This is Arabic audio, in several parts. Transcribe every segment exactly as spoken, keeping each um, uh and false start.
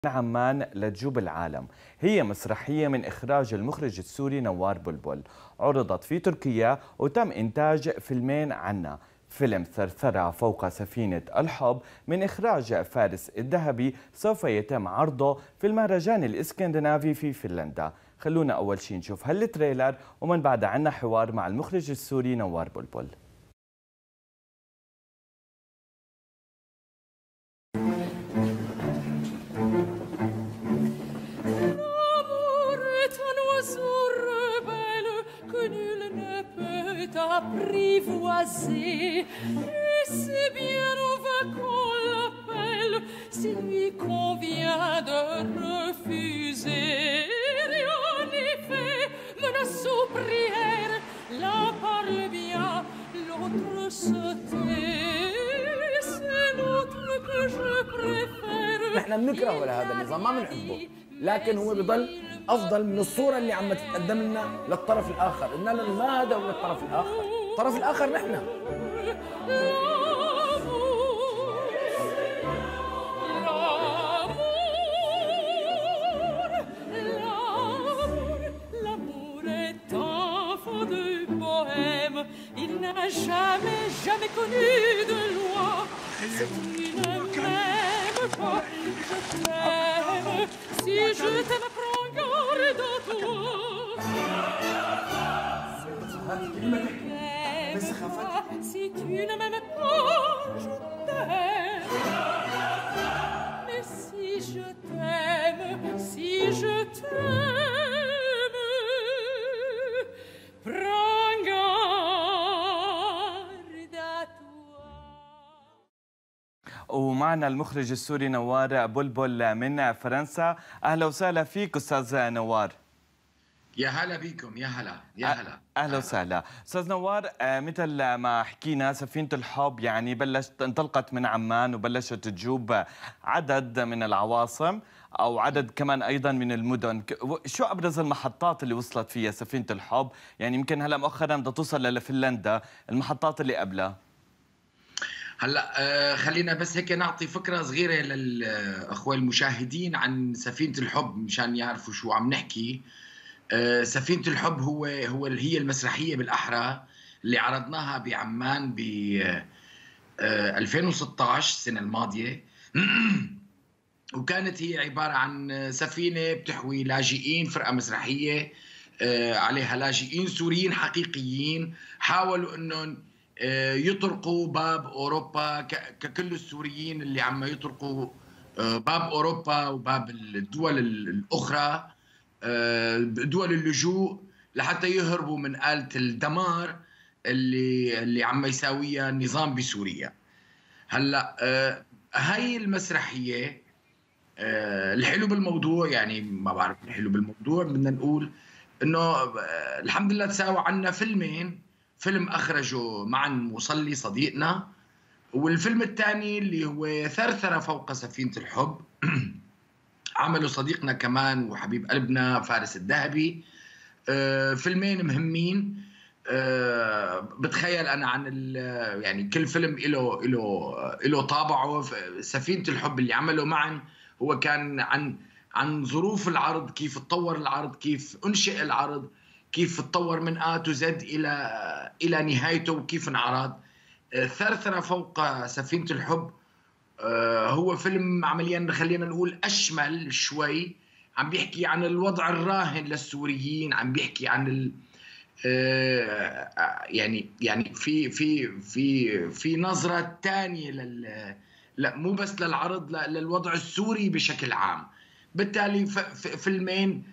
عمان لتجوب العالم هي مسرحية من إخراج المخرج السوري نوار بلبل، عرضت في تركيا وتم إنتاج فيلمين عنها. فيلم ثرثرة فوق سفينة الحب من إخراج فارس الذهبي سوف يتم عرضه في المهرجان الإسكندنافي في فنلندا. خلونا أول شي نشوف هالتريلر ومن بعدها عنا حوار مع المخرج السوري نوار بلبل. Apprivoiser, et c'est bien on va qu'on l'appelle, s'il lui convient de refuser. En effet, menace aux prières, l'un parle bien, l'autre se tait, c'est l'autre que je préfère. نحن بنكره لهذا النظام، ما بنحبه، لكن هو بضل افضل من الصوره اللي عم تتقدم لنا للطرف الاخر. قلنا لهم ما هذا هو الطرف الاخر، الطرف الاخر نحن. Il n'a jamais, jamais connu de loi. Si tu ne m'aimes pas, je t'aime. Si je t'aime, prends garde à toi. Si tu ne m'aimes pas, je t'aime. Mais si je t'aime, si je t'aime, prends garde à toi. ومعنا المخرج السوري نوار بلبل من فرنسا. أهلا وسهلا فيك أستاذ نوار. يا هلا بكم، يا هلا يا هلا. اهلا وسهلا استاذ نوار. مثل ما حكينا سفينة الحب يعني بلشت انطلقت من عمان وبلشت تجوب عدد من العواصم او عدد كمان ايضا من المدن. شو ابرز المحطات اللي وصلت فيها سفينة الحب؟ يعني يمكن هلا مؤخرا بدها توصل لفنلندا، المحطات اللي قبلها. هلا آه خلينا بس هيك نعطي فكره صغيره للاخوه المشاهدين عن سفينة الحب مشان يعرفوا شو عم نحكي. آه سفينة الحب هو هو هي المسرحيه بالاحرى اللي عرضناها بعمان ب آه ألفين وستة عشر السنه الماضيه. وكانت هي عباره عن سفينه بتحوي لاجئين، فرقه مسرحيه آه عليها لاجئين سوريين حقيقيين حاولوا انهم يطرقوا باب أوروبا ككل السوريين اللي عم يطرقوا باب أوروبا وباب الدول الأخرى، دول اللجوء، لحتى يهربوا من آلة الدمار اللي اللي عم يساويها النظام بسوريا. هلا هاي المسرحية الحلو بالموضوع، يعني ما بعرف الحلو بالموضوع، بدنا نقول إنه الحمد لله تساوى عنا فيلمين. فيلم أخرجه معا مصلي صديقنا، والفيلم الثاني اللي هو ثرثرة فوق سفينة الحب عمله صديقنا كمان وحبيب قلبنا فارس الذهبي. آه فيلمين مهمين. آه بتخيل أنا عن يعني كل فيلم له له له طابعه. سفينة الحب اللي عمله معا هو كان عن عن ظروف العرض، كيف تطور العرض، كيف أنشئ العرض، كيف تطور من آ تو زد إلى إلى نهايته وكيف انعرض. ثرثرة فوق سفينة الحب هو فيلم عمليا خلينا نقول أشمل شوي، عم بيحكي عن الوضع الراهن للسوريين، عم بيحكي عن ال يعني يعني في في في في نظرة ثانية لل لا مو بس للعرض، لا للوضع السوري بشكل عام. بالتالي فيلمين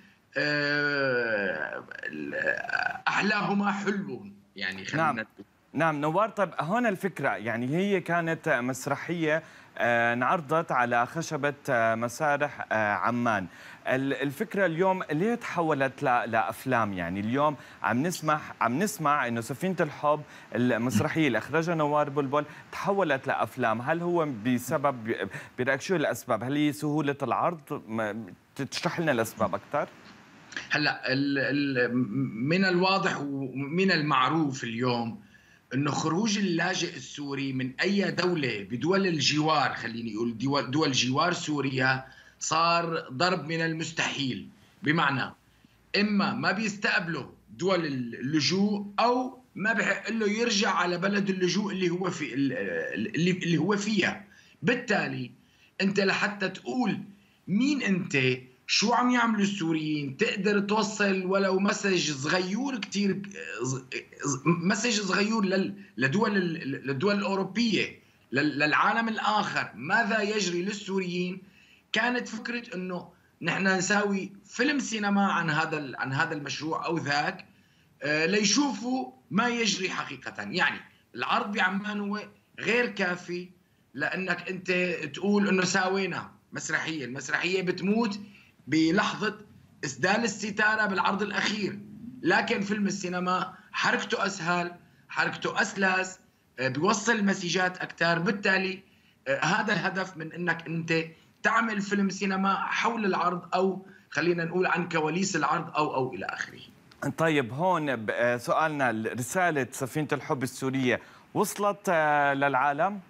أحلاهما حلو يعني خلينا نعم. نعم نوار. طيب هون الفكرة يعني هي كانت مسرحية انعرضت على خشبة مسارح عمان. الفكرة اليوم ليه تحولت لأفلام؟ يعني اليوم عم نسمح عم نسمع إنه سفينة الحب المسرحية اللي أخرجها نوار بلبل تحولت لأفلام. هل هو بسبب برأيك شو الأسباب؟ هل هي سهولة العرض؟ تشرح لنا الأسباب أكثر؟ هلا من الواضح ومن المعروف اليوم انه خروج اللاجئ السوري من اي دوله بدول الجوار، خليني اقول دول, دول جوار سوريا، صار ضرب من المستحيل، بمعنى إما ما بيستقبلوا دول اللجوء أو ما بحق له يرجع على بلد اللجوء اللي هو في اللي, اللي هو فيها. بالتالي أنت لحتى تقول مين أنت، شو عم يعملوا السوريين، تقدر توصل ولو مسج صغير كتير، مسج صغير لدول للدول الأوروبية، للعالم الآخر، ماذا يجري للسوريين. كانت فكرة إنه نحن نساوي فيلم سينما عن هذا عن هذا المشروع أو ذاك، ليشوفوا ما يجري حقيقة. يعني العرض بعمان هو غير كافي لأنك أنت تقول إنه ساوينا مسرحية. المسرحية بتموت بلحظة إسدال الستارة بالعرض الأخير، لكن فيلم السينما حركته أسهل، حركته أسلس، بيوصل مسيجات أكثر. بالتالي هذا الهدف من أنك أنت تعمل فيلم سينما حول العرض، أو خلينا نقول عن كواليس العرض أو أو إلى آخره. طيب هون سؤالنا، رسالة سفينة الحب السورية وصلت للعالم؟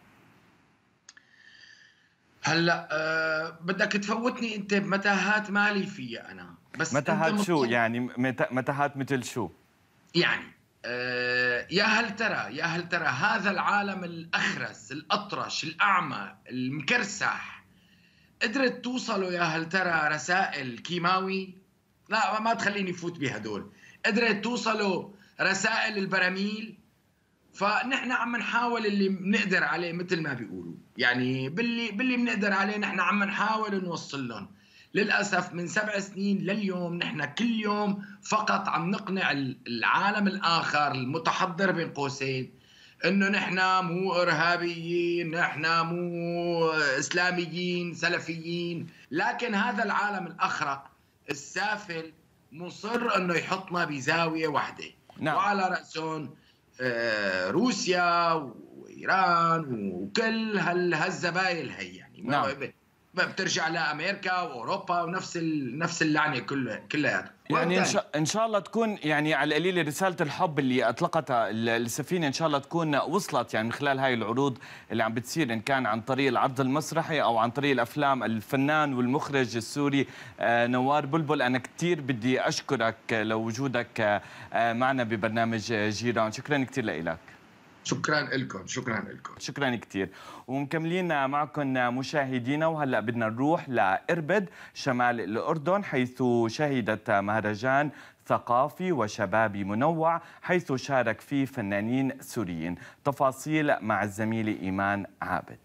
هلا أه بدك تفوتني انت بمتاهات مالي فيها انا، بس متاهات شو يعني؟ متاهات مثل شو؟ يعني أه يا هل ترى يا هل ترى هذا العالم الاخرس الاطرش الاعمى المكرسح قدرت توصلوا يا هل ترى رسائل كيماوي؟ لا ما تخليني فوت بهدول. قدرت توصلوا رسائل البراميل؟ فنحن عم نحاول اللي بنقدر عليه مثل ما بيقولوا، يعني باللي باللي بنقدر عليه نحن عم نحاول نوصل لهم. للاسف من سبع سنين لليوم نحن كل يوم فقط عم نقنع العالم الاخر المتحضر بين قوسين انه نحن مو ارهابيين، نحن مو اسلاميين سلفيين، لكن هذا العالم الاخرق السافل مصر انه يحطنا بزاويه واحده. نعم. وعلى راسهم روسيا وايران وكل هالزبايل هي، يعني نعم. بترجع لامريكا واوروبا ونفس نفس اللعنه كلها كلها. يعني ان شاء الله تكون يعني على القليل رساله الحب اللي اطلقتها السفينه ان شاء الله تكون وصلت يعني من خلال هاي العروض اللي عم بتصير، ان كان عن طريق العرض المسرحي او عن طريق الافلام. الفنان والمخرج السوري نوار بلبل، انا كثير بدي اشكرك لوجودك معنا ببرنامج جيران. شكرا كثير لك. شكرا لكم. شكرا لكم. شكرا كثير. ومكملين معكم مشاهدينا، وهلا بدنا نروح لإربد شمال الأردن، حيث شهدت مهرجان ثقافي وشبابي منوع حيث شارك فيه فنانين سوريين. تفاصيل مع الزميل إيمان عابد.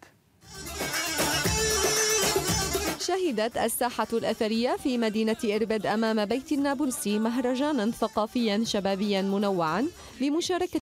شهدت الساحة الأثرية في مدينة إربد أمام بيت النابلسي مهرجانا ثقافيا شبابيا منوعا بمشاركة